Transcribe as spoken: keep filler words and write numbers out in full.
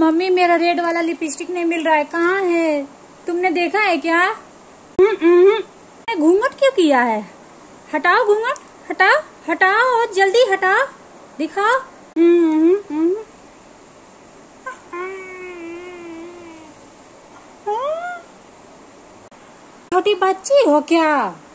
Mummy मेरा red वाला lipstick नहीं मिल रहा है, कहाँ है? तुमने देखा है क्या? घूंघट क्यों किया है? हटाओ घूंघट, हटाओ हटाओ, जल्दी हटाओ, दिखाओ। छोटी बच्ची हो क्या?